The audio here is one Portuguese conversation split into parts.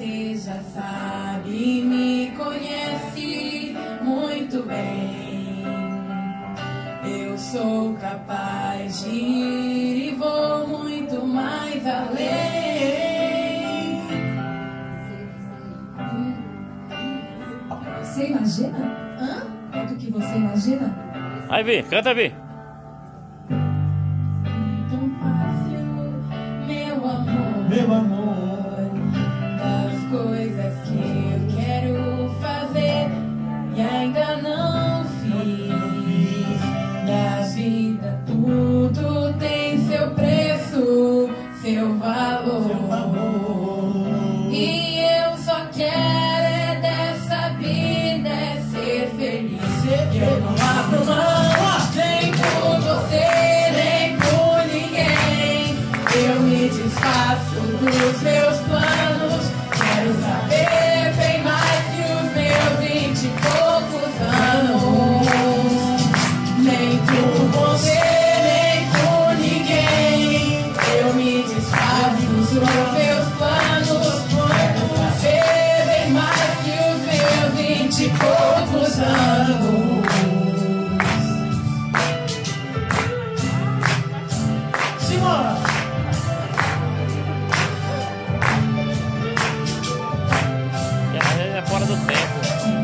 você já sabe, me conhece muito bem. Eu sou capaz de ir e vou muito mais além. Você imagina? Hã? É do que você imagina? Vai, Vi, canta, Vi. Tão fácil, meu amor. Meu amor. Das coisas que eu quero fazer e ainda não fiz. Da vida tudo tem seu preço, seu valor. E eu só quero é dessa vida é ser feliz. Eu não abro mão, nem por você, nem por ninguém. Eu me desfaço dos meus planos. Quero saber bem mais que os meus 20 e poucos anos. Nem por você, nem por ninguém. Eu me desfaço dos meus planos. Quero saber bem mais que os meus 20 e poucos anos. Simbora! É fora do tempo.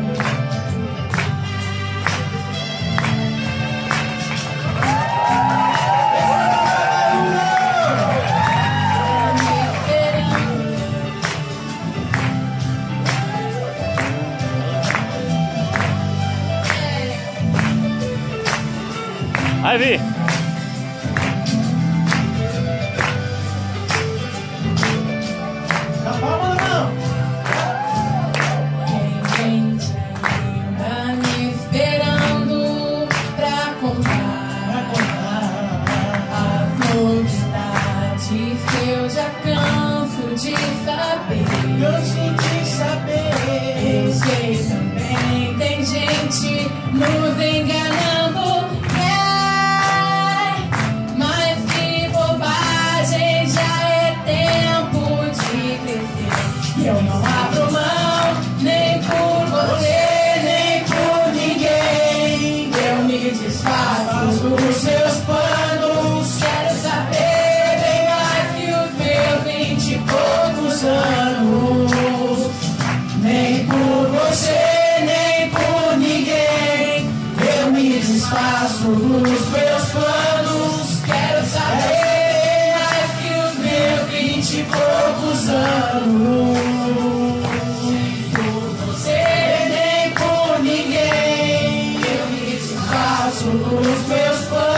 Vai, Vi. Dá palma na mão! Tem gente ainda me esperando pra contar as novidades que eu já canso de saber. Canso de saber. Eu sei também, tem gente nos enganando. Mas que bobagem, já é tempo de crescer. E eu não abro mão, nem por você, nem por ninguém. Eu me desfaço dos seus planos. Quero saber bem mais que os meus 20 e poucos anos. Nem por você, nem por ninguém. Eu me desfaço dos meus planos. Quero saber mais que os meus 20 e poucos anos. Nem por você, nem por ninguém. Eu me desfaço dos meus planos.